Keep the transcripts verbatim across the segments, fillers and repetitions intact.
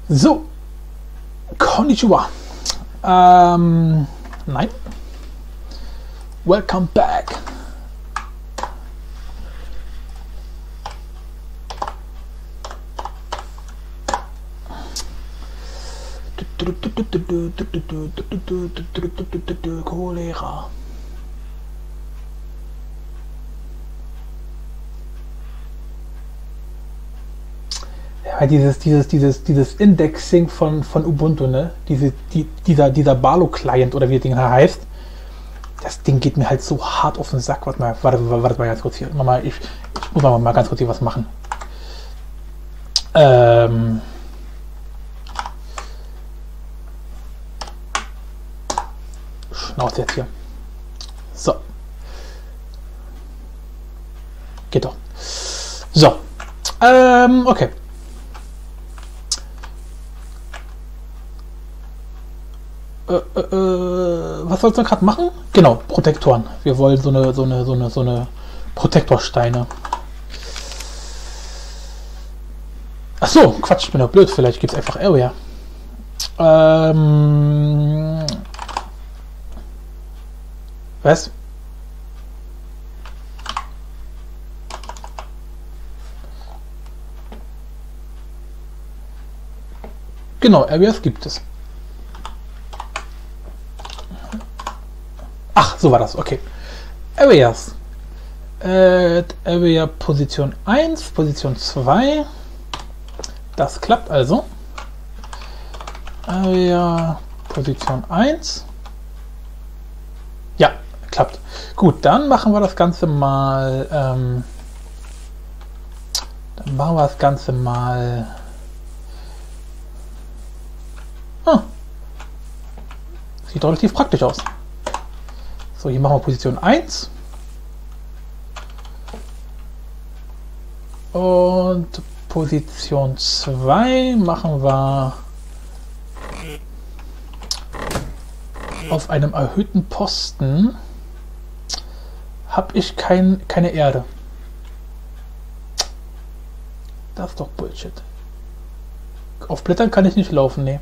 So, Konnichiwa. Ähm, nein. Welcome back. Cholera. Ja, dieses, dieses, dieses, dieses Indexing von, von Ubuntu, ne? Diese, die, dieser, dieser Barlow-Client oder wie das Ding heißt, das Ding geht mir halt so hart auf den Sack. Warte mal, warte, warte mal ganz kurz hier. Mal, ich, ich muss mal, mal ganz kurz hier was machen. Ähm. Schnauze jetzt hier. So. Geht doch. So. Ähm, okay. Äh, äh, was sollst du gerade machen? Genau, Protektoren. Wir wollen so eine, so eine, so eine, so eine Protektorsteine. Ach so, Quatsch, ich bin doch blöd. Vielleicht gibt es einfach Area. Ähm, was? Genau, Areas gibt es. Ach, so war das, okay. Areas. Äh, Area Position eins, Position zwei. Das klappt also. Area Position eins. Ja, klappt. Gut, dann machen wir das Ganze mal. Ähm, dann machen wir das Ganze mal. Ah, sieht relativ praktisch aus. So, hier machen wir Position eins. Und Position zwei machen wir auf einem erhöhten Posten. Habe ich kein, keine Erde. Das ist doch Bullshit. Auf Blättern kann ich nicht laufen, nee.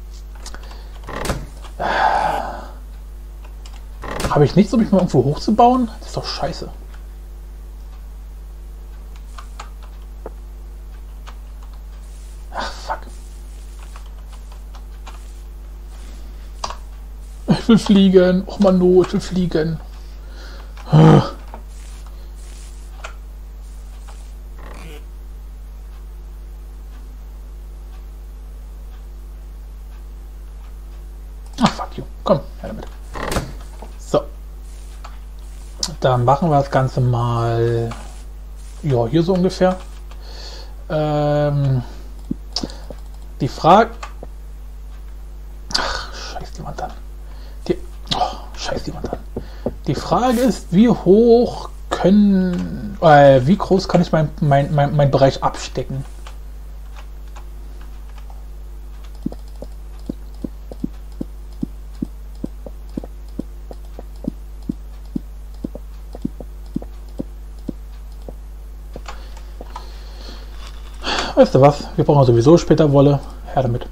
Habe ich nichts, um mich mal irgendwo hochzubauen? Das ist doch scheiße. Ach, fuck. Ich will fliegen. Och man, no, ich will fliegen. Ach, fuck you. Komm, her damit. So. Dann machen wir das Ganze mal. Ja, hier so ungefähr. Ähm, die Frage. Ach, scheiß die Wand an. Die, oh, scheiß die Wand an. Die Frage ist, wie hoch können. Äh, wie groß kann ich mein, mein, mein, mein Bereich abstecken? Weißt du was? Wir brauchen sowieso später Wolle. Her damit.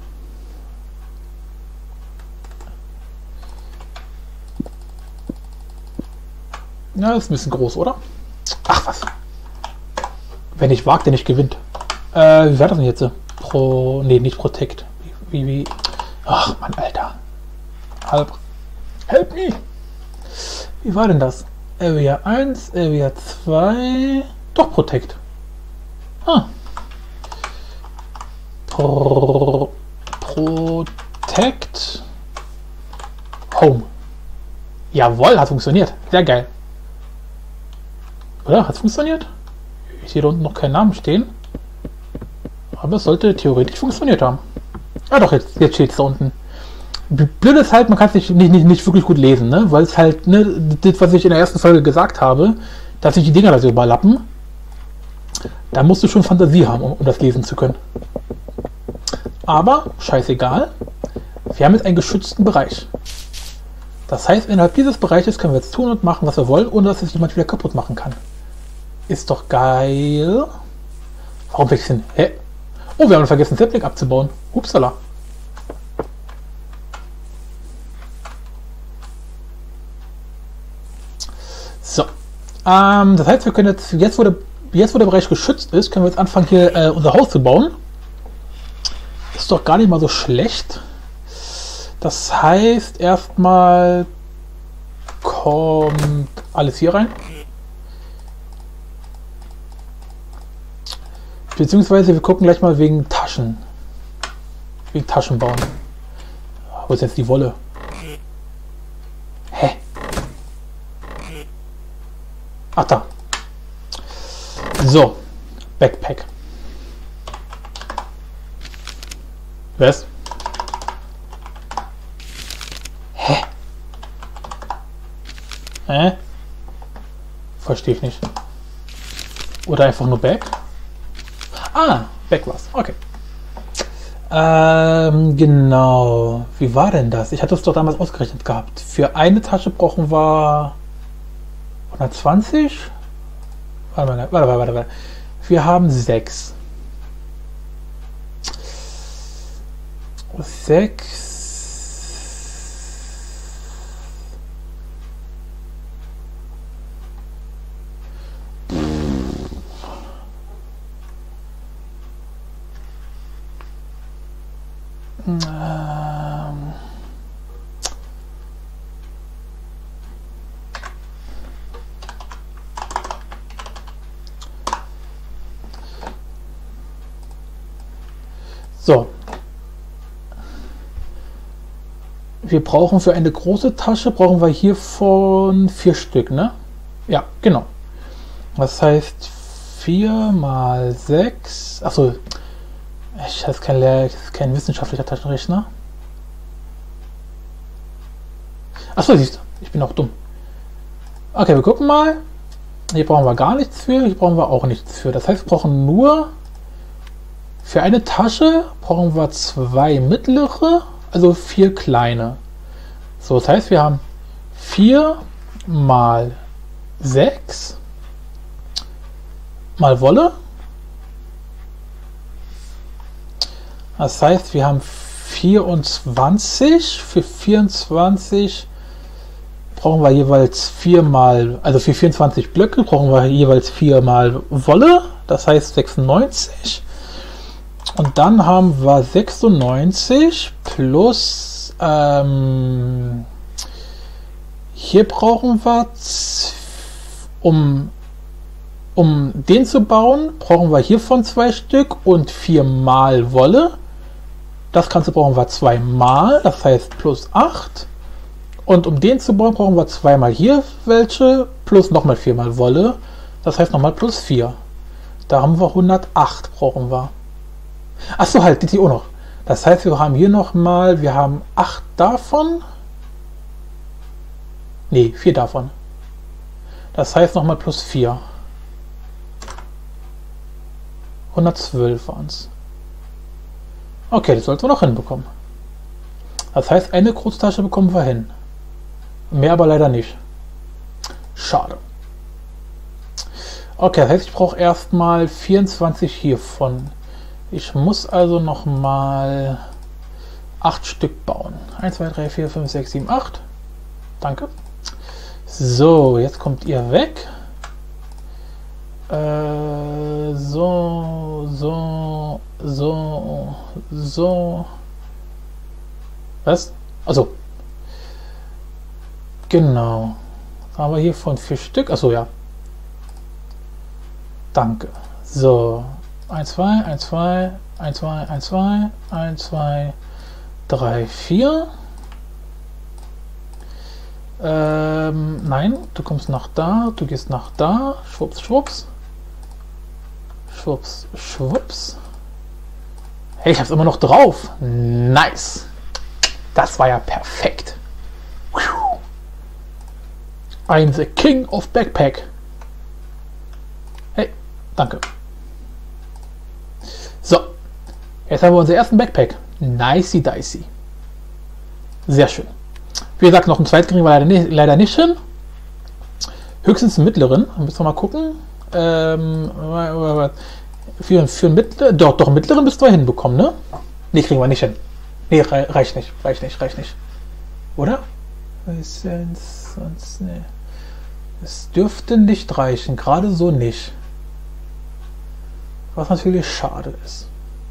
Ja, das ist ein bisschen groß, oder? Ach was. Wenn ich wagt, der nicht gewinnt. Äh, wie war das denn jetzt? Pro. Nee, nicht Protect. Wie, wie. Ach Mann, Alter. Halb. Help me! Wie war denn das? Area eins, Area zwei. Doch, Protect. Ah. Pro, Protect Home. Jawohl, hat funktioniert. Sehr geil. Oder? Hat es funktioniert? Ich sehe da unten noch keinen Namen stehen. Aber es sollte theoretisch funktioniert haben. Ah doch, jetzt, jetzt steht es da unten. Blöd ist halt, man kann es nicht, nicht, nicht, nicht wirklich gut lesen, ne? Weil es halt, ne, das, was ich in der ersten Folge gesagt habe, dass sich die Dinger da so überlappen, da musst du schon Fantasie haben, um, um das lesen zu können. Aber, scheißegal, wir haben jetzt einen geschützten Bereich. Das heißt, innerhalb dieses Bereiches können wir jetzt tun und machen, was wir wollen, ohne dass es jemand wieder kaputt machen kann. Ist doch geil. Warum wechseln? Hä? Oh, wir haben vergessen, Sapling abzubauen. Upsala. So. Ähm, das heißt, wir können jetzt, jetzt wo, der, jetzt wo der Bereich geschützt ist, können wir jetzt anfangen, hier äh, unser Haus zu bauen. Ist doch gar nicht mal so schlecht. Das heißt, erstmal kommt alles hier rein. Beziehungsweise wir gucken gleich mal wegen Taschen. Wegen Taschen bauen. Wo ist jetzt die Wolle? Hä? Ach da. So. Backpack. Was? Hä? Hä? Verstehe ich nicht. Oder einfach nur Back? Ah, Back war's. Okay. Ähm, genau. Wie war denn das? Ich hatte es doch damals ausgerechnet gehabt. Für eine Tasche brauchen wir hundertzwanzig? Warte, warte, warte, warte, warte. Wir haben sechs. Sechs. Ähm. So. Wir brauchen für eine große Tasche, brauchen wir hiervon vier Stück, ne? Ja, genau. Das heißt vier mal sechs. Achso, ich habe kein, Lehr kein wissenschaftlicher Taschenrechner. Achso, siehst du, ich bin auch dumm. Okay, wir gucken mal. Hier brauchen wir gar nichts für, hier brauchen wir auch nichts für. Das heißt, wir brauchen nur für eine Tasche brauchen wir zwei mittlere, also vier kleine. So, das heißt, wir haben vier mal sechs mal Wolle. Das heißt, wir haben vierundzwanzig. Für vierundzwanzig brauchen wir jeweils vier mal, also für vierundzwanzig Blöcke brauchen wir jeweils vier mal Wolle. Das heißt sechsundneunzig. Und dann haben wir sechsundneunzig plus, ähm, hier brauchen wir, um, um den zu bauen, brauchen wir hiervon zwei Stück und vier mal Wolle. Das Ganze brauchen wir zweimal, das heißt plus acht. Und um den zu bauen, brauchen wir zweimal hier welche, plus nochmal viermal Wolle. Das heißt nochmal plus vier. Da haben wir hundertacht, brauchen wir. Achso, halt, die auch noch. Das heißt, wir haben hier nochmal, wir haben acht davon. Ne, vier davon. Das heißt nochmal plus vier. hundertzwölf waren es. Okay, das sollten wir noch hinbekommen. Das heißt, eine Großtasche bekommen wir hin. Mehr aber leider nicht. Schade. Okay, das heißt, ich brauche erstmal vierundzwanzig hiervon. Ich muss also noch mal acht Stück bauen. eins, zwei, drei, vier, fünf, sechs, sieben, acht. Danke. So, jetzt kommt ihr weg. Äh, so, so, so, so. Was? Also. Genau. Haben wir hier von vier Stück. Achso, ja. Danke. So. eins, zwei, eins, zwei, eins, zwei, eins, zwei, eins, zwei, drei, vier. Ähm, nein, du kommst nach da, du gehst nach da. Schwupps, schwupps. Schwupps, schwupps. Hey, ich hab's immer noch drauf. Nice. Das war ja perfekt. I'm the King of Backpack. Hey, danke. So, jetzt haben wir unseren ersten Backpack. Nicey dicey. Sehr schön. Wie gesagt, noch einen zweiten kriegen wir leider nicht, leider nicht hin. Höchstens einen mittleren. Müssen wir mal gucken. Ähm, für, für einen mittleren, doch, doch, einen mittleren müssten wir hinbekommen, ne? Nee, kriegen wir nicht hin. Nee, rei reicht nicht. Reicht nicht, reicht nicht. Oder? Sonst, nee. Es dürfte nicht reichen. Gerade so nicht. Was natürlich schade ist.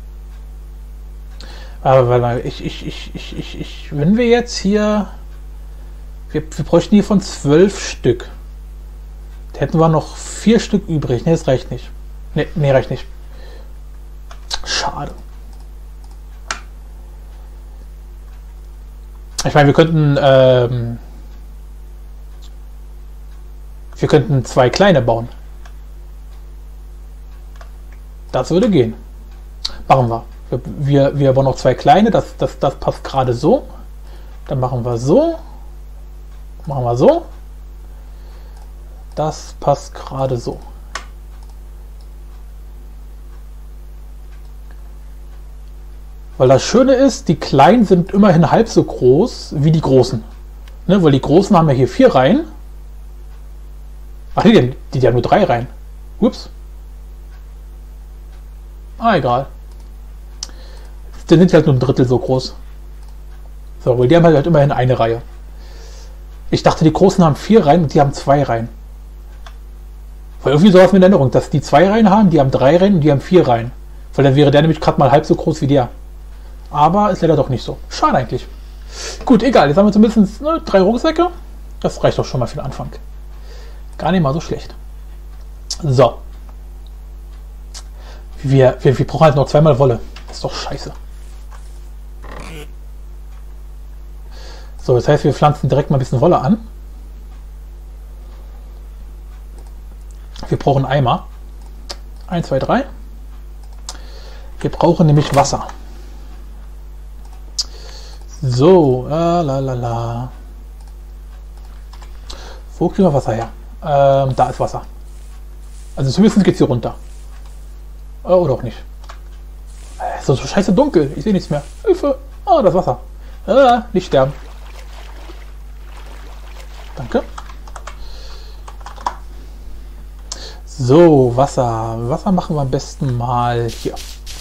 Aber weil ich, ich, ich, ich, ich, ich, wenn wir jetzt hier. Wir, wir bräuchten hier von zwölf Stück. Da hätten wir noch vier Stück übrig. Ne, das reicht nicht. Ne, nee, reicht nicht. Schade. Ich meine, wir könnten ähm, wir könnten zwei kleine bauen. Das würde gehen. Machen wir. Wir, wir, wir bauen noch zwei kleine. Das, das, das passt gerade so. Dann machen wir so. Machen wir so. Das passt gerade so. Weil das Schöne ist, die Kleinen sind immerhin halb so groß wie die Großen. Ne, weil die Großen haben ja hier vier Reihen. Ach, die, die, die haben nur drei Reihen. Ups. Ah, egal. Die sind halt nur ein Drittel so groß. So, weil die haben halt immerhin eine Reihe. Ich dachte, die Großen haben vier Reihen und die haben zwei Reihen. Weil irgendwie sowas mit Erinnerung, dass die zwei Reihen haben, die haben drei Reihen und die haben vier Reihen. Weil dann wäre der nämlich gerade mal halb so groß wie der. Aber ist leider doch nicht so. Schade eigentlich. Gut, egal. Jetzt haben wir zumindest ne, drei Rucksäcke. Das reicht doch schon mal für den Anfang. Gar nicht mal so schlecht. So. Wir, wir, wir brauchen halt noch zweimal Wolle. Das ist doch scheiße. So, das heißt, wir pflanzen direkt mal ein bisschen Wolle an. Wir brauchen Eimer. eins, zwei, drei. Wir brauchen nämlich Wasser. So, äh, la la la. Wo kriegen wir Wasser her? Ähm, da ist Wasser. Also zumindest geht es hier runter. Äh, oder auch nicht. Es ist so scheiße dunkel. Ich sehe nichts mehr. Hilfe. Ah, das Wasser. Äh, nicht sterben. Danke. So, Wasser. Wasser machen wir am besten mal hier.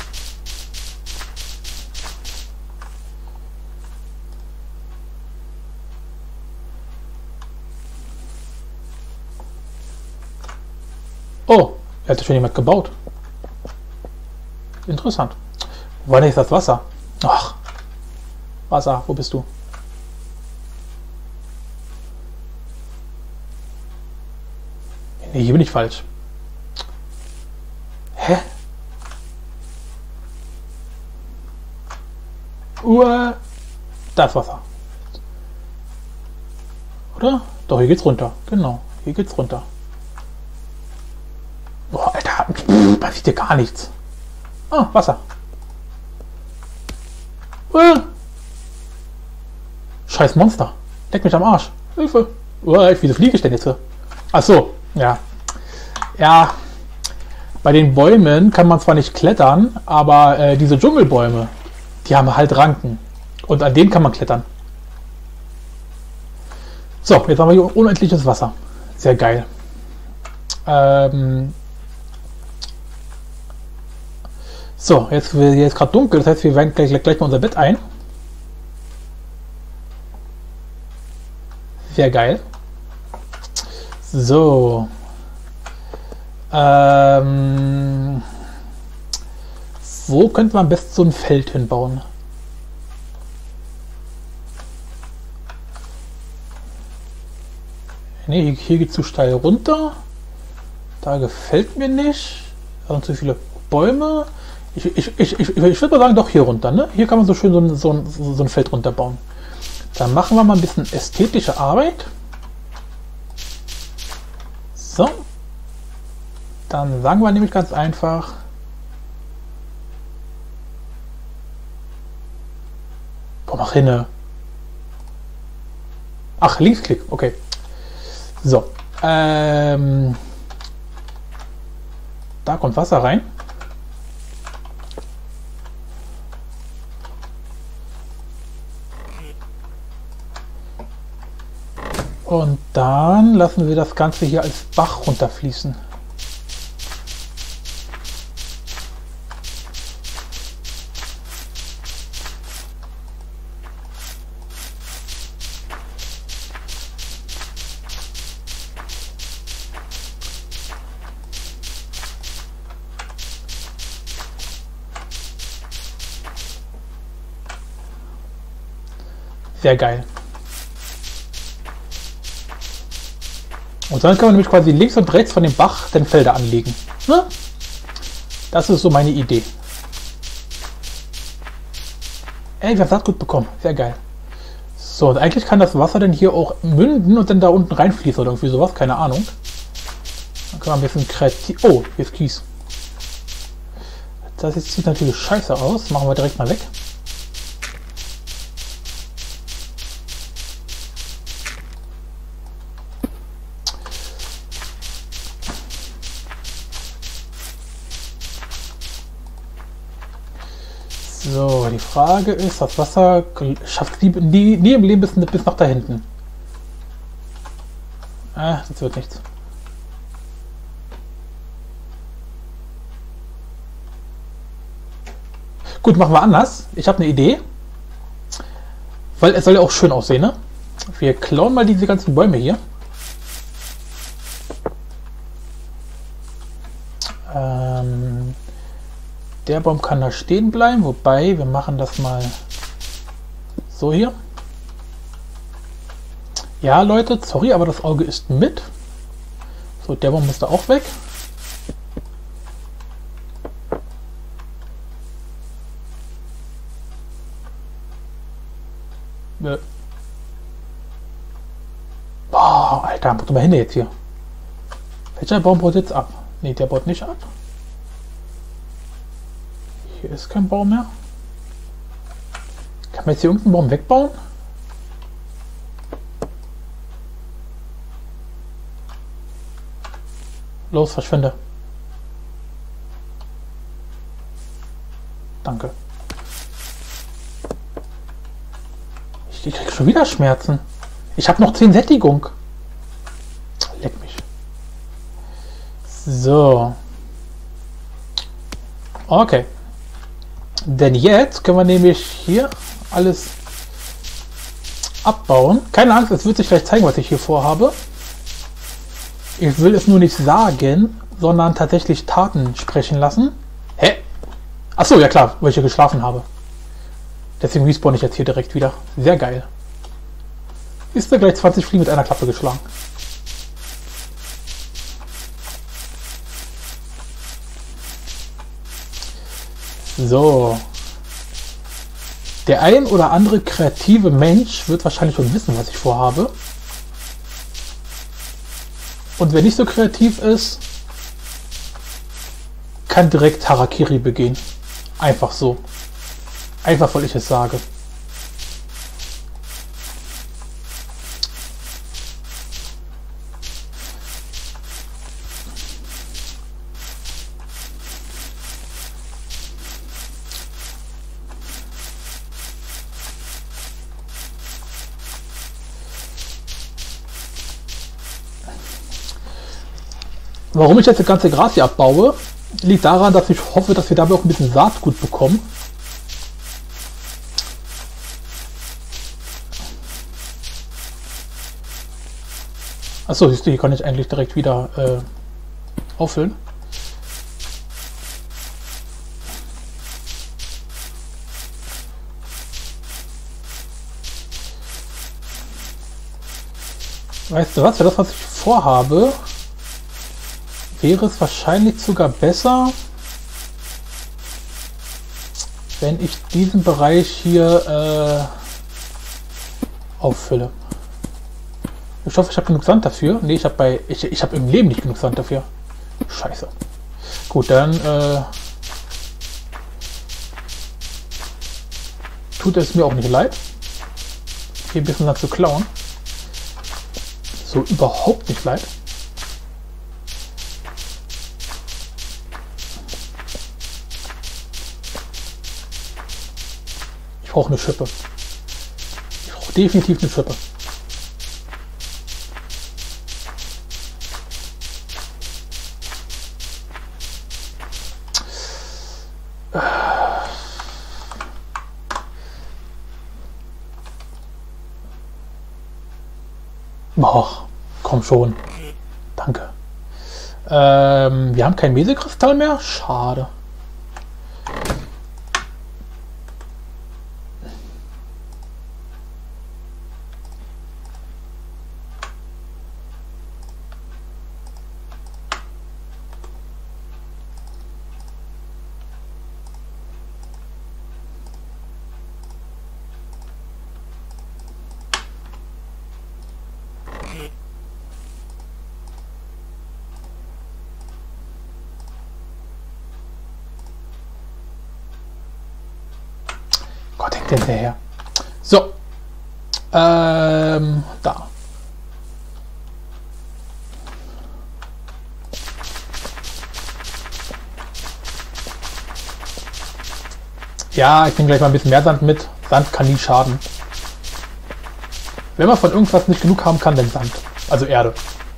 Oh, er hat schon jemand gebaut. Interessant. Wo war denn jetzt das Wasser? Ach, Wasser, wo bist du? Nee, hier bin ich falsch. Hä? Uah, das Wasser. Oder? Doch, hier geht's runter. Genau, hier geht's runter. Boah, Alter, man sieht hier gar nichts. Ah, Wasser. Uh. Scheiß Monster. Leck mich am Arsch. Hilfe. Uh, wieso fliege ich denn jetzt? Ach so, ja. Ja, bei den Bäumen kann man zwar nicht klettern, aber äh, diese Dschungelbäume, die haben halt Ranken. Und an denen kann man klettern. So, jetzt haben wir hier unendliches Wasser. Sehr geil. Ähm... So, jetzt ist jetzt gerade dunkel, das heißt, wir werden gleich, gleich mal unser Bett ein. Sehr geil. So. Ähm, wo könnte man am besten so ein Feld hinbauen? Ne, hier, hier geht es zu steil runter. Da gefällt mir nicht. Da sind zu viele Bäume. Ich, ich, ich, ich, ich würde mal sagen, doch hier runter. Ne? Hier kann man so schön so ein, so, ein, so ein Feld runterbauen. Dann machen wir mal ein bisschen ästhetische Arbeit. So. Dann sagen wir nämlich ganz einfach. Boah, mach hin. Ach, Linksklick, okay. So. Ähm, da kommt Wasser rein. Und dann lassen wir das Ganze hier als Bach runterfließen. Sehr geil. Und dann kann man nämlich quasi links und rechts von dem Bach den Felder anlegen. Ne? Das ist so meine Idee. Ey, wir haben Saatgut bekommen. Sehr geil. So, und eigentlich kann das Wasser dann hier auch münden und dann da unten reinfließen oder irgendwie sowas. Keine Ahnung. Dann kann man ein bisschen kreativ... Oh, hier ist Kies. Das jetzt sieht natürlich scheiße aus. Machen wir direkt mal weg. So, die Frage ist, das Wasser schafft nie, nie, nie im Leben bis, bis nach da hinten. Ah, das wird nichts. Gut, machen wir anders. Ich habe eine Idee. Weil es soll ja auch schön aussehen, ne? Wir klauen mal diese ganzen Bäume hier. Ähm... Der Baum kann da stehen bleiben, wobei wir machen das mal so hier. Ja, Leute, sorry, aber das Auge ist mit. So, der Baum muss da auch weg. Boah, Alter, mach doch mal hin jetzt hier. Welcher Baum baut jetzt ab? Ne, der baut nicht ab. Hier ist kein Baum mehr. Kann man jetzt hier irgendeinen Baum wegbauen? Los, verschwinde. Danke. Ich, ich krieg schon wieder Schmerzen. Ich habe noch zehn Sättigung. Leck mich. So. Okay. Denn jetzt können wir nämlich hier alles abbauen. Keine Angst, es wird sich gleich zeigen, was ich hier vorhabe. Ich will es nur nicht sagen, sondern tatsächlich Taten sprechen lassen. Hä? Achso, ja klar, weil ich hier geschlafen habe. Deswegen respawn ich jetzt hier direkt wieder. Sehr geil. Ist da gleich zwanzig Fliegen mit einer Klappe geschlagen. So. Der ein oder andere kreative Mensch wird wahrscheinlich schon wissen, was ich vorhabe. Und wer nicht so kreativ ist, kann direkt Harakiri begehen. Einfach so. Einfach, weil ich es sage. Warum ich jetzt das ganze Gras hier abbaue, liegt daran, dass ich hoffe, dass wir dabei auch ein bisschen Saatgut bekommen. Achso, siehst du, hier kann ich eigentlich direkt wieder äh, auffüllen. Weißt du was, für das, was ich vorhabe, wäre es wahrscheinlich sogar besser, wenn ich diesen Bereich hier äh, auffülle. Ich hoffe, ich habe genug Sand dafür. Ne, ich habe bei ich, ich habe im Leben nicht genug Sand dafür. Scheiße. Gut, dann äh, tut es mir auch nicht leid, hier ein bisschen Sand zu klauen. So überhaupt nicht leid. Ich brauche eine Schippe. Ich brauche definitiv eine Schippe. Boah, komm schon. Danke. Ähm, wir haben kein Mesekristall mehr. Schade. direkt hinterher. So. Ähm, da. Ja, ich nehme gleich mal ein bisschen mehr Sand mit. Sand kann nie schaden. Wenn man von irgendwas nicht genug haben kann, dann Sand. Also Erde.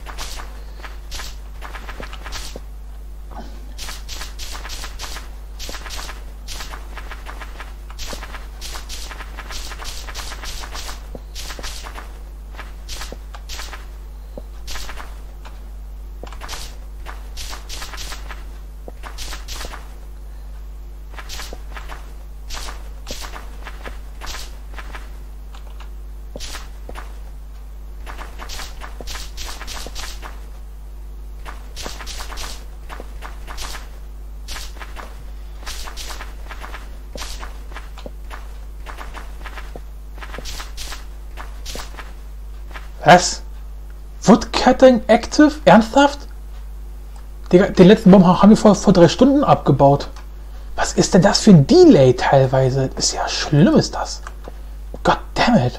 Was? Woodcutting Active? Ernsthaft? Digga, den letzten Baum haben wir vor, vor drei Stunden abgebaut. Was ist denn das für ein Delay teilweise? Ist ja schlimm, ist das. God damn it.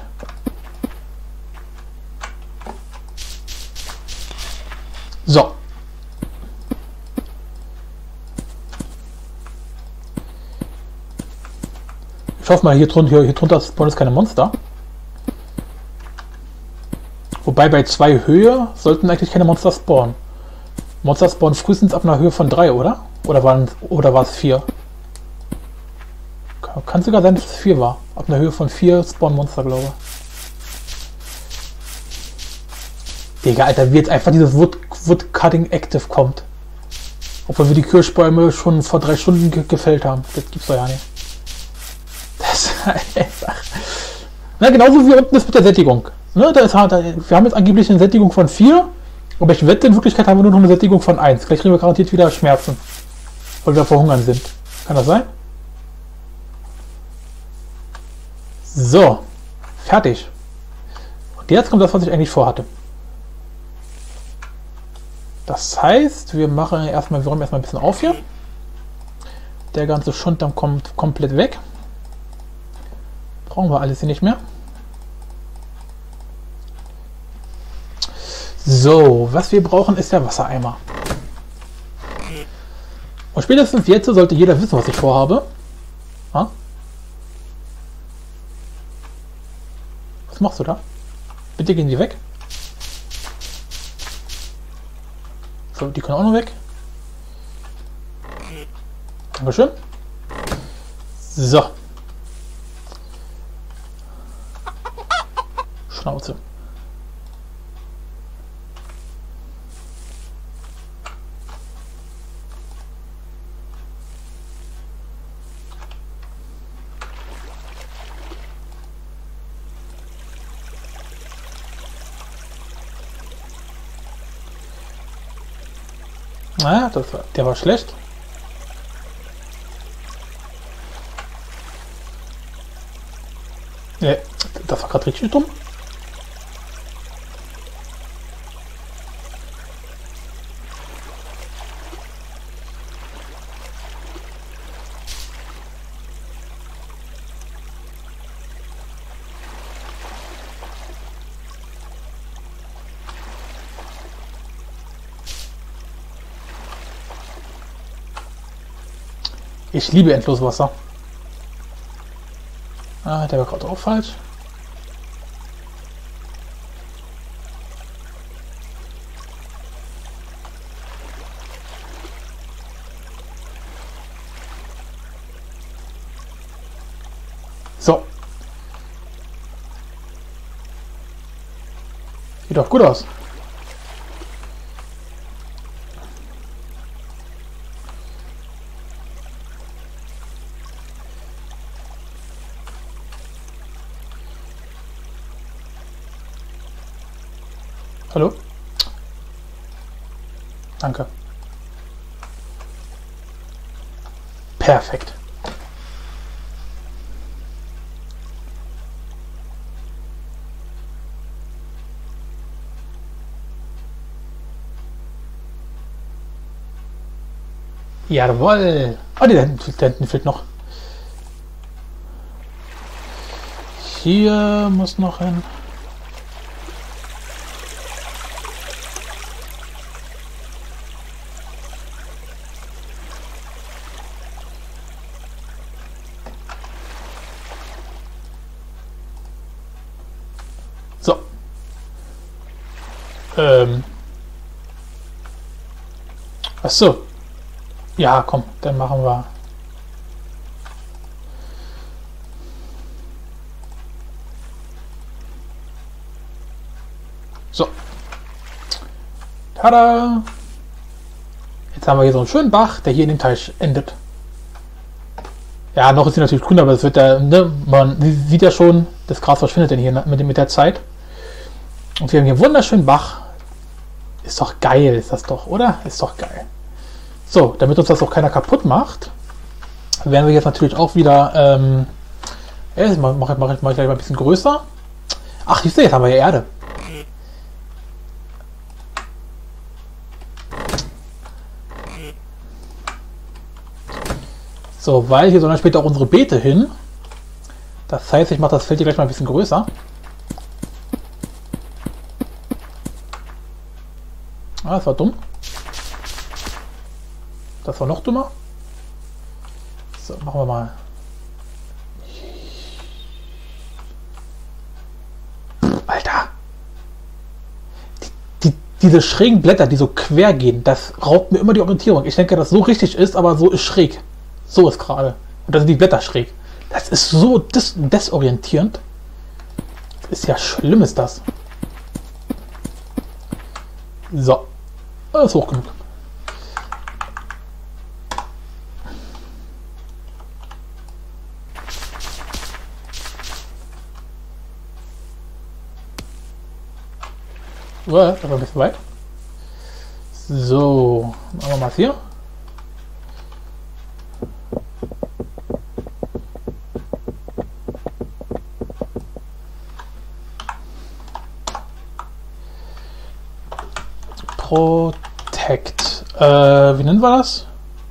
So. Ich hoffe mal, hier drunter, hier, hier drunter spawnen jetzt keine Monster. Wobei bei zwei Höhe sollten eigentlich keine Monster spawnen. Monster spawnen frühestens ab einer Höhe von drei, oder? Oder, waren, oder war es vier? Kann sogar sein, dass es vier war. Ab einer Höhe von vier spawnen Monster, glaube ich. Digga, Alter, wie jetzt einfach dieses Wood, Woodcutting Active kommt. Obwohl wir die Kirschbäume schon vor drei Stunden ge gefällt haben. Das gibt's doch ja nicht. Das ist einfach... Na, genauso wie unten ist mit der Sättigung. Ne, da ist, da, wir haben jetzt angeblich eine Sättigung von vier, aber ich wette, in Wirklichkeit haben wir nur noch eine Sättigung von eins. Gleich kriegen wir garantiert wieder Schmerzen, weil wir verhungern sind. Kann das sein? So, fertig. Und jetzt kommt das, was ich eigentlich vorhatte. Das heißt, wir machen erstmal, wir räumen erstmal ein bisschen auf hier. Der ganze Schund dann kommt komplett weg. Brauchen wir alles hier nicht mehr. So, was wir brauchen, ist der Wassereimer. Und spätestens jetzt sollte jeder wissen, was ich vorhabe. Ha? Was machst du da? Bitte gehen die weg. So, die können auch noch weg. Dankeschön. So. Schnauze. Naja, das war, der war schlecht. Ne, das war gerade richtig dumm. Ich liebe Endloswasser. Ah, der war gerade auch falsch. So. Sieht doch gut aus. Hallo? Danke. Perfekt. Jawohl. Oh, da hinten fehlt noch. hier muss noch hin. So. Ähm. Ach so. Ja, komm, dann machen wir. So. Tada! Jetzt haben wir hier so einen schönen Bach, der hier in dem Teich endet. Ja, noch ist sie natürlich grün, aber es wird ja, ne, man sieht ja schon, das Gras verschwindet denn hier mit, mit der Zeit. Und wir haben hier einen wunderschönen Bach. Ist doch geil, ist das doch, oder? Ist doch geil. So, damit uns das auch keiner kaputt macht, werden wir jetzt natürlich auch wieder, ähm, ja, mache mach, mach, mach ich gleich mal ein bisschen größer. Ach, ich sehe, jetzt haben wir ja Erde. So, weil hier sollen später auch unsere Beete hin. Das heißt, ich mache das Feld hier gleich mal ein bisschen größer. Ah, das war dumm. Das war noch dummer. So, machen wir mal. Alter! Die, die, diese schrägen Blätter, die so quer gehen, das raubt mir immer die Orientierung. Ich denke, dass so richtig ist, aber so ist schräg. So ist gerade. Und da sind die Blätter schräg. Das ist so des desorientierend. Das ist ja schlimm, ist das. So. Das ist hoch genug. Uah, das war ein bisschen weit. So. Machen wir mal hier. Protect. Äh, wie nennen wir das?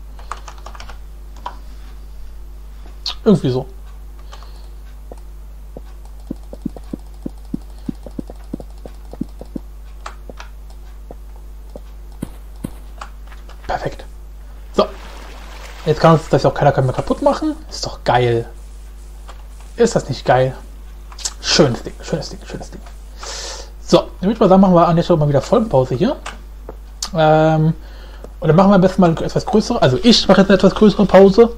Irgendwie so. Perfekt. So. Jetzt kann uns das auch keiner mehr kaputt machen. Ist doch geil. Ist das nicht geil? Schönes Ding, schönes Ding, schönes Ding. So, dann würde ich mal sagen, machen wir an der Stelle mal wieder Folgenpause hier. Ähm, und dann machen wir am besten mal eine etwas größere, also ich mache jetzt eine etwas größere Pause.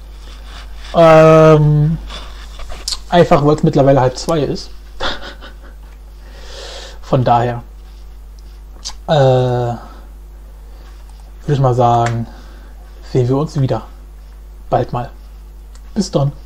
Ähm, einfach, weil es mittlerweile halb zwei ist. Von daher äh, würde ich mal sagen, sehen wir uns wieder. Bald mal. Bis dann.